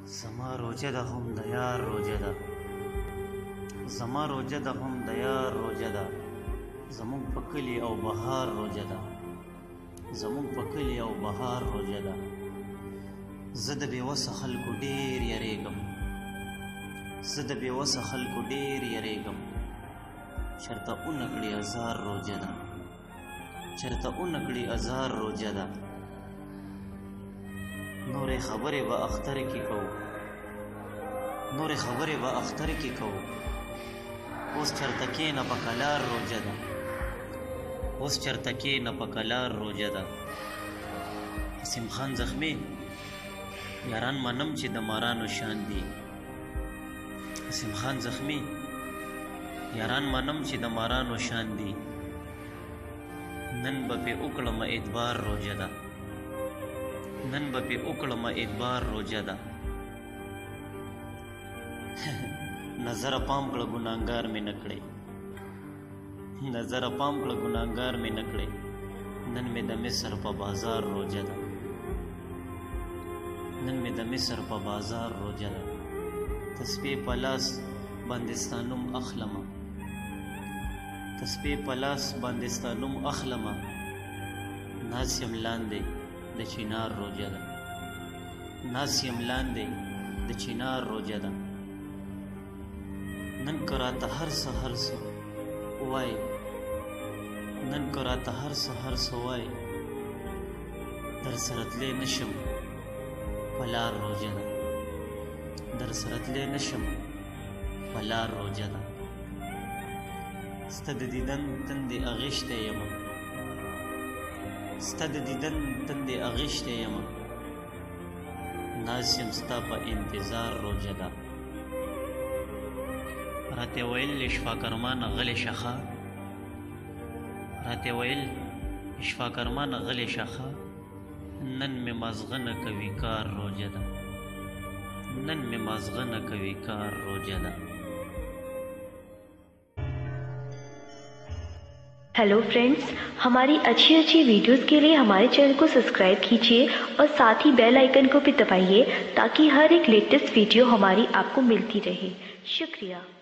زما روجه ده هم د یار روجه ده، زما روجه ده هم د یار روجه ده، زمونږ په کلي او بهار روجه ده، زمونږ په کلي او بهار روجه ده. زه د بېوسه خلکو ډېر یریږم، زه د بېوسه خلکو ډېر یریږم، چېرته اونکړي ازار روجه ده، چېرته اونکړي ازار روجه ده. نورې خبرې به اختر کې کوو، نورې خبرې به اختر کې کوو، اوس چېرته کېنه په کلار روجه ده، اوس چېرته کېنه په کلار روجه ده. قسیم خان زخمي یاران منم چې د مارانو شان دي، قسیم خان زخمي یاران منم چې د مارانو شان دي. نن به پې وکړم اعتبار روجه ده، نن به پې وکړم اعتبار روجه ده. نظره پام کړه ګناهګار مې نه کړې، نظره پام کړه ګناهګار مې نه کړې. نن مې د مصر په بازار روجه ده، نن مې د مصر په بازار روجه ده. تسبیح په لاس باندې ستا نوم اخلمه، تسبیح په لاس باندې ستا نوم اخلمه. ناز یم لاندې د چنار روجه ده، ناز یم لاندې د چنار روجه ده. نن که راته هر څه هر څه وایي، نن که راته هر څه هر څه وایي، در سره تلی نشم په لار روجه ده، در سره تلی نشم په لار روجه ده. ستا د دیدن تندې اغېشتی یمه، ستا د دیدن تندې اغېشتی یمه. ناز یم ستا په انتظار روجه ده. راته ویل شفاکرمان غلی شخه، راته ویل شفاکرمان غلی شخه. نن مې مازغه نه کوي کار روجه ده، نن مې مازغه نه کوي کار روجه ده. Hello friends, हमारी अच्छी अच्छी वीडियोस के लिए हमारे चैनल को सब्सक्राइब कीजिए और साथ ही बेल आइकन को भी दबाइए ताकि हर एक लेटेस्ट वीडियो हमारी आपको मिलती रहे। शुक्रिया।